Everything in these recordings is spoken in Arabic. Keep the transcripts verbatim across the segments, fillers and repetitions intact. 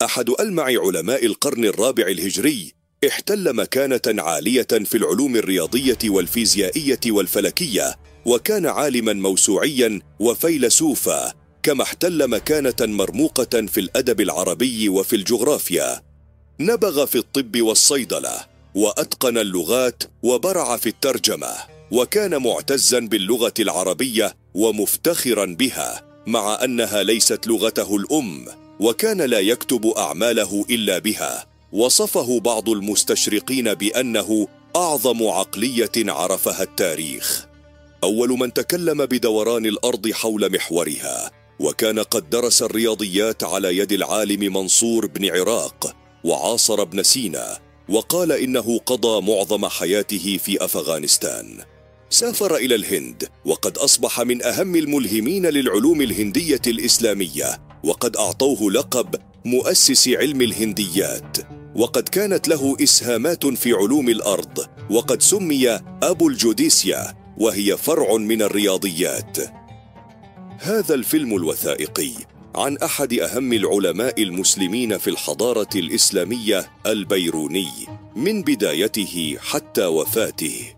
أحد ألمع علماء القرن الرابع الهجري، احتل مكانة عالية في العلوم الرياضية والفيزيائية والفلكية، وكان عالما موسوعيا وفيلسوفا، كما احتل مكانة مرموقة في الأدب العربي وفي الجغرافيا. نبغ في الطب والصيدلة، وأتقن اللغات وبرع في الترجمة، وكان معتزا باللغة العربية ومفتخرا بها، مع أنها ليست لغته الأم، وكان لا يكتب أعماله إلا بها. وصفه بعض المستشرقين بأنه أعظم عقلية عرفها التاريخ، أول من تكلم بدوران الأرض حول محورها، وكان قد درس الرياضيات على يد العالم منصور بن عراق، وعاصر ابن سينا، وقال إنه قضى معظم حياته في أفغانستان. سافر إلى الهند، وقد أصبح من أهم الملهمين للعلوم الهندية الإسلامية، وقد أعطوه لقب مؤسس علم الهنديات، وقد كانت له إسهامات في علوم الأرض، وقد سمي أبو الجوديسيا، وهي فرع من الرياضيات. هذا الفيلم الوثائقي عن أحد أهم العلماء المسلمين في الحضارة الإسلامية، البيروني، من بدايته حتى وفاته.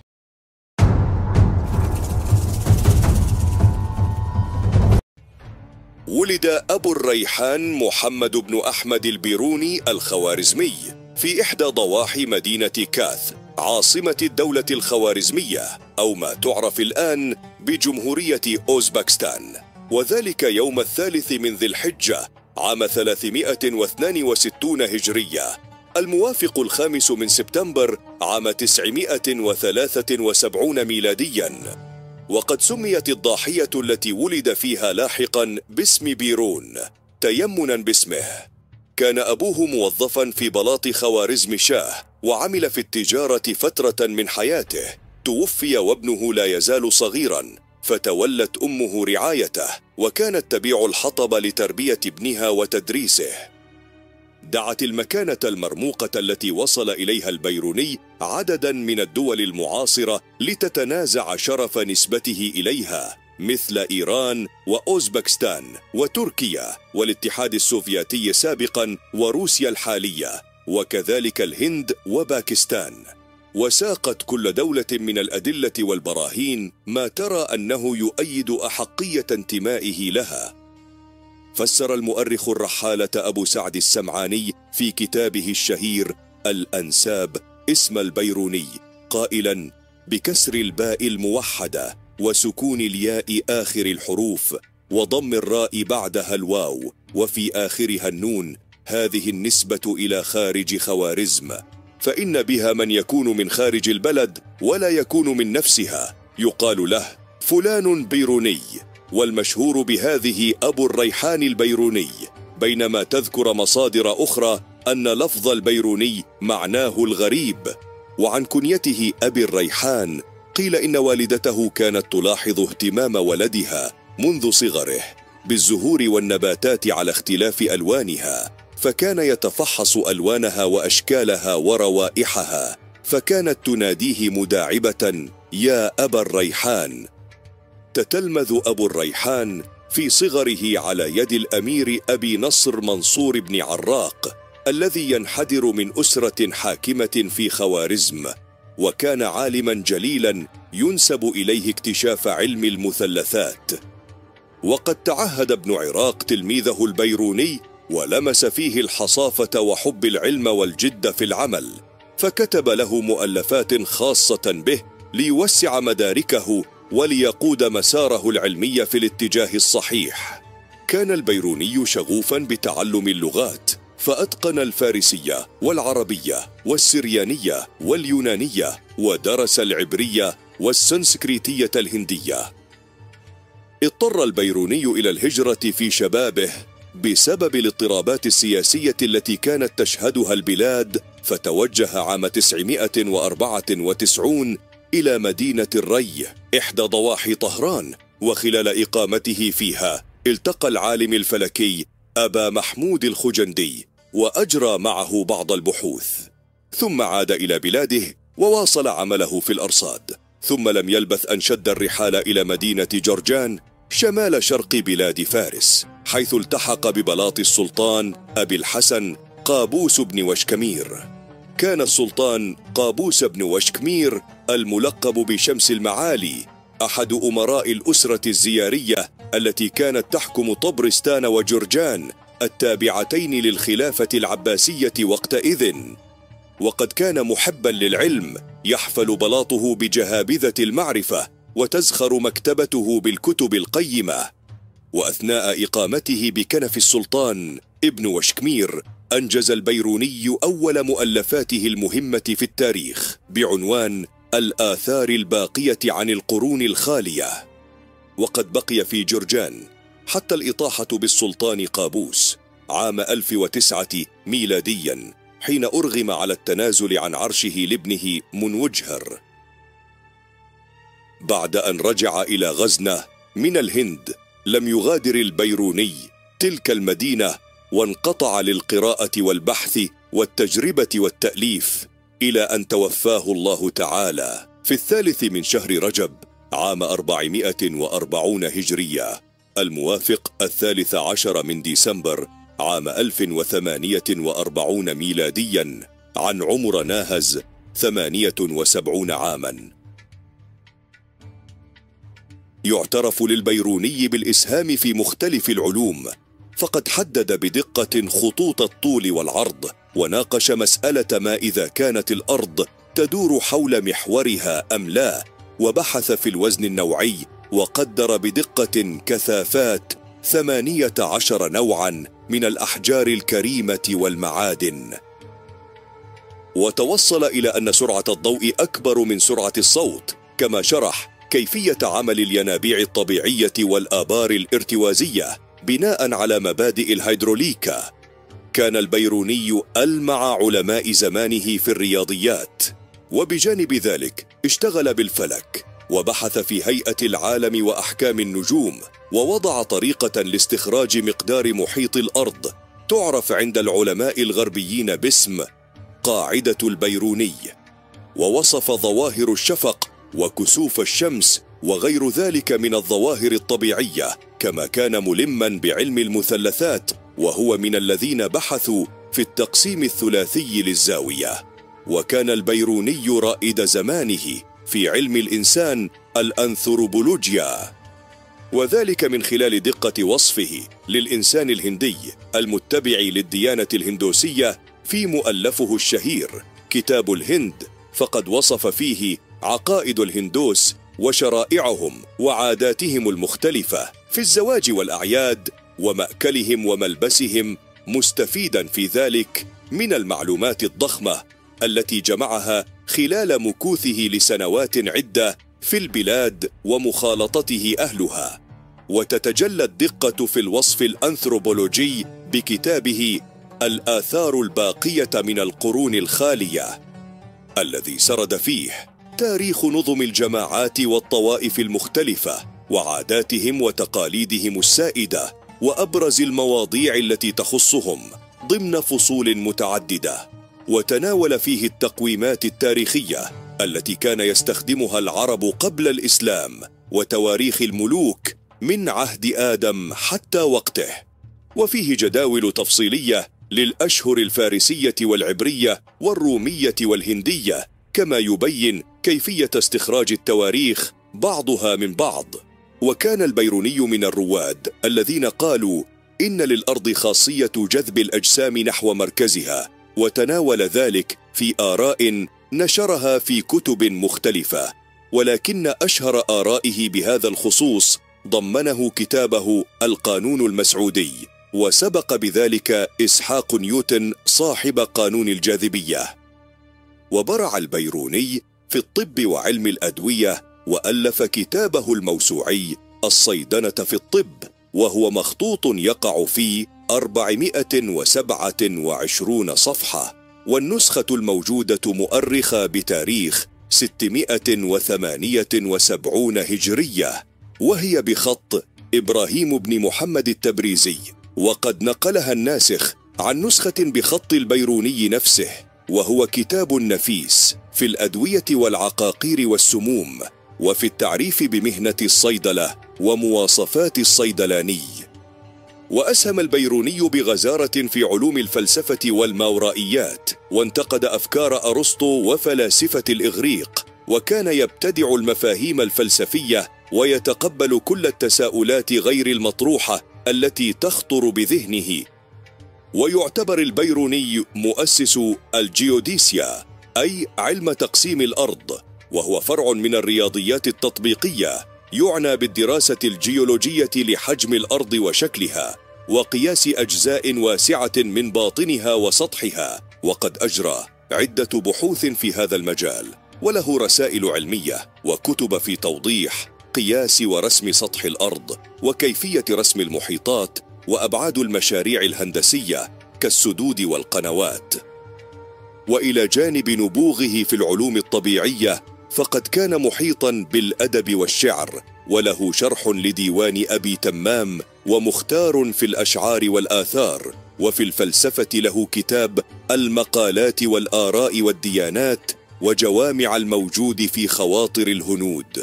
ولد أبو الريحان محمد بن أحمد البيروني الخوارزمي في إحدى ضواحي مدينة كاث، عاصمة الدولة الخوارزمية، أو ما تعرف الآن بجمهورية أوزبكستان، وذلك يوم الثالث من ذي الحجة عام ثلاثمائة واثنين وستين هجرية، الموافق الخامس من سبتمبر عام تسعمائة وثلاثة وسبعين ميلاديا. وقد سميت الضاحية التي ولد فيها لاحقا باسم بيرون تيمنا باسمه. كان أبوه موظفا في بلاط خوارزم شاه، وعمل في التجارة فترة من حياته. توفي وابنه لا يزال صغيرا، فتولت أمه رعايته، وكانت تبيع الحطب لتربية ابنها وتدريسه. دعت المكانة المرموقة التي وصل إليها البيروني عددا من الدول المعاصرة لتتنازع شرف نسبته إليها، مثل إيران وأوزبكستان وتركيا والاتحاد السوفيتي سابقا وروسيا الحالية، وكذلك الهند وباكستان. وساقت كل دولة من الأدلة والبراهين ما ترى أنه يؤيد أحقية انتمائه لها. فسر المؤرخ الرحالة أبو سعد السمعاني في كتابه الشهير الأنساب اسم البيروني قائلا: بكسر الباء الموحدة وسكون الياء آخر الحروف وضم الراء بعدها الواو وفي آخرها النون، هذه النسبة إلى خارج خوارزم، فإن بها من يكون من خارج البلد ولا يكون من نفسها، يقال له فلان بيروني، والمشهور بهذه أبو الريحان البيروني، بينما تذكر مصادر أخرى أن لفظ البيروني معناه الغريب. وعن كنيته أبي الريحان قيل إن والدته كانت تلاحظ اهتمام ولدها منذ صغره بالزهور والنباتات على اختلاف ألوانها، فكان يتفحص ألوانها وأشكالها وروائحها، فكانت تناديه مداعبة: يا أبا الريحان. تتلمذ أبو الريحان في صغره على يد الأمير أبي نصر منصور بن عراق، الذي ينحدر من أسرة حاكمة في خوارزم، وكان عالما جليلا ينسب إليه اكتشاف علم المثلثات. وقد تعهد ابن عراق تلميذه البيروني، ولمس فيه الحصافة وحب العلم والجد في العمل، فكتب له مؤلفات خاصة به ليوسع مداركه وليقود مساره العلمي في الاتجاه الصحيح. كان البيروني شغوفا بتعلم اللغات، فأتقن الفارسية والعربية والسريانية واليونانية، ودرس العبرية والسنسكريتية الهندية. اضطر البيروني إلى الهجرة في شبابه بسبب الاضطرابات السياسية التي كانت تشهدها البلاد، فتوجه عام تسعمائة وأربعة وتسعين إلى مدينة الري إحدى ضواحي طهران، وخلال إقامته فيها التقى العالم الفلكي أبا محمود الخجندي وأجرى معه بعض البحوث، ثم عاد إلى بلاده وواصل عمله في الأرصاد، ثم لم يلبث أن شد الرحال إلى مدينة جرجان شمال شرق بلاد فارس، حيث التحق ببلاط السلطان أبي الحسن قابوس بن وشكمير. كان السلطان قابوس بن وشكمير الملقب بشمس المعالي أحد أمراء الأسرة الزيارية التي كانت تحكم طبرستان وجرجان التابعتين للخلافة العباسية وقتئذ، وقد كان محبا للعلم، يحفل بلاطه بجهابذة المعرفة وتزخر مكتبته بالكتب القيمة. وأثناء إقامته بكنف السلطان ابن وشكمير أنجز البيروني أول مؤلفاته المهمة في التاريخ بعنوان الآثار الباقية عن القرون الخالية. وقد بقي في جرجان حتى الإطاحة بالسلطان قابوس عام ألف وتسعة ميلاديا، حين أرغم على التنازل عن عرشه لابنه منوجهر. بعد أن رجع إلى غزنة من الهند لم يغادر البيروني تلك المدينة، وانقطع للقراءة والبحث والتجربة والتأليف إلى أن توفاه الله تعالى في الثالث من شهر رجب عام أربعمائة وأربعين هجرية، الموافق الثالث عشر من ديسمبر عام ألف وثمانية وأربعين ميلاديا، عن عمر ناهز ثمانية وسبعين عاما. يعترف للبيروني بالإسهام في مختلف العلوم، فقد حدد بدقة خطوط الطول والعرض، وناقش مسألة ما إذا كانت الأرض تدور حول محورها أم لا، وبحث في الوزن النوعي وقدر بدقة كثافات ثمانية عشر نوعا من الأحجار الكريمة والمعادن. وتوصل إلى أن سرعة الضوء أكبر من سرعة الصوت، كما شرح كيفية عمل الينابيع الطبيعية والآبار الارتوازية بناء على مبادئ الهيدروليكا. كان البيروني ألمع علماء زمانه في الرياضيات، وبجانب ذلك اشتغل بالفلك، وبحث في هيئة العالم وأحكام النجوم، ووضع طريقة لاستخراج مقدار محيط الأرض تعرف عند العلماء الغربيين باسم قاعدة البيروني، ووصف ظواهر الشفق وكسوف الشمس وغير ذلك من الظواهر الطبيعية، كما كان ملما بعلم المثلثات، وهو من الذين بحثوا في التقسيم الثلاثي للزاوية. وكان البيروني رائد زمانه في علم الإنسان الأنثروبولوجيا، وذلك من خلال دقة وصفه للإنسان الهندي المتبع للديانة الهندوسية في مؤلفه الشهير كتاب الهند، فقد وصف فيه عقائد الهندوس وشرائعهم وعاداتهم المختلفة في الزواج والأعياد ومأكلهم وملبسهم، مستفيدا في ذلك من المعلومات الضخمة التي جمعها خلال مكوثه لسنوات عدة في البلاد ومخالطته أهلها. وتتجلى الدقة في الوصف الأنثروبولوجي بكتابه الآثار الباقية من القرون الخالية، الذي سرد فيه تاريخ نظم الجماعات والطوائف المختلفة وعاداتهم وتقاليدهم السائدة، وأبرز المواضيع التي تخصهم ضمن فصول متعددة. وتناول فيه التقويمات التاريخية التي كان يستخدمها العرب قبل الإسلام، وتواريخ الملوك من عهد آدم حتى وقته، وفيه جداول تفصيلية للأشهر الفارسية والعبرية والرومية والهندية، كما يبين كيفية استخراج التواريخ بعضها من بعض. وكان البيروني من الرواد الذين قالوا إن للأرض خاصية جذب الأجسام نحو مركزها، وتناول ذلك في آراء نشرها في كتب مختلفة، ولكن أشهر آرائه بهذا الخصوص ضمنه كتابه القانون المسعودي، وسبق بذلك إسحاق نيوتن صاحب قانون الجاذبية. وبرع البيروني في الطب وعلم الأدوية، وألف كتابه الموسوعي الصيدنة في الطب، وهو مخطوط يقع فيه أربعمائة وسبعة وعشرين صفحة، والنسخة الموجودة مؤرخة بتاريخ ستمائة وثمانية وسبعين هجرية، وهي بخط إبراهيم بن محمد التبريزي، وقد نقلها الناسخ عن نسخة بخط البيروني نفسه، وهو كتاب نفيس في الأدوية والعقاقير والسموم، وفي التعريف بمهنة الصيدلة ومواصفات الصيدلاني. وأسهم البيروني بغزارة في علوم الفلسفة والماورائيات، وانتقد أفكار أرسطو وفلاسفة الإغريق، وكان يبتدع المفاهيم الفلسفية ويتقبل كل التساؤلات غير المطروحة التي تخطر بذهنه. ويعتبر البيروني مؤسس الجيوديسيا، أي علم تقسيم الأرض، وهو فرع من الرياضيات التطبيقية يعنى بالدراسة الجيولوجية لحجم الأرض وشكلها وقياس أجزاء واسعة من باطنها وسطحها، وقد أجرى عدة بحوث في هذا المجال، وله رسائل علمية وكتب في توضيح قياس ورسم سطح الأرض وكيفية رسم المحيطات وأبعاد المشاريع الهندسية كالسدود والقنوات. وإلى جانب نبوغه في العلوم الطبيعية، فقد كان محيطا بالأدب والشعر، وله شرح لديوان أبي تمام، ومختار في الأشعار والآثار. وفي الفلسفة له كتاب المقالات والآراء والديانات، وجوامع الموجود في خواطر الهنود.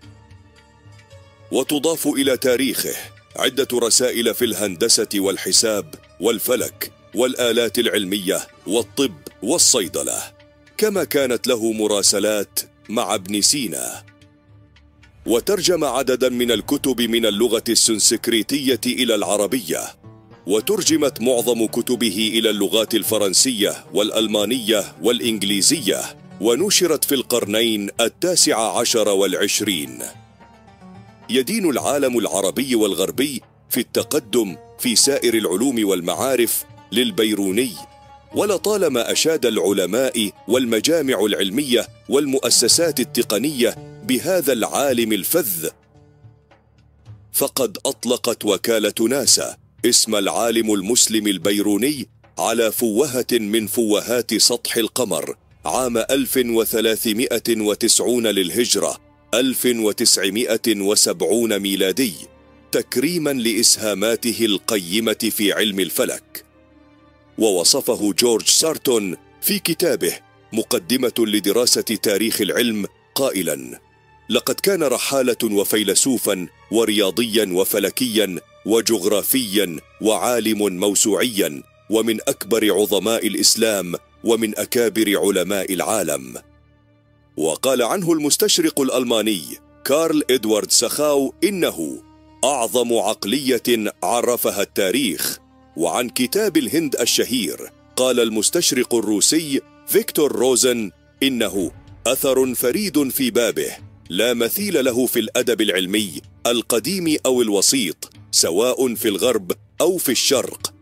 وتضاف إلى تاريخه عدة رسائل في الهندسة والحساب والفلك والآلات العلمية والطب والصيدلة، كما كانت له مراسلات مع ابن سينا. وترجم عددا من الكتب من اللغة السنسكريتية إلى العربية، وترجمت معظم كتبه إلى اللغات الفرنسية والألمانية والإنجليزية، ونشرت في القرنين التاسع عشر والعشرين. يدين العالم العربي والغربي في التقدم في سائر العلوم والمعارف للبيروني، ولطالما أشاد العلماء والمجامع العلمية والمؤسسات التقنية بهذا العالم الفذ. فقد أطلقت وكالة ناسا اسم العالم المسلم البيروني على فوهة من فوهات سطح القمر عام ألف وثلاثمائة وتسعين للهجرة، ألف وتسعمائة وسبعين ميلادي، تكريما لإسهاماته القيمة في علم الفلك. ووصفه جورج سارتون في كتابه مقدمة لدراسة تاريخ العلم قائلا: لقد كان رحالة وفيلسوفا ورياضيا وفلكيا وجغرافيا وعالم موسوعيا، ومن أكبر عظماء الإسلام ومن أكابر علماء العالم. وقال عنه المستشرق الألماني كارل إدوارد سخاو إنه أعظم عقلية عرفها التاريخ. وعن كتاب الهند الشهير قال المستشرق الروسي فيكتور روزن إنه أثر فريد في بابه، لا مثيل له في الأدب العلمي القديم أو الوسيط، سواء في الغرب أو في الشرق،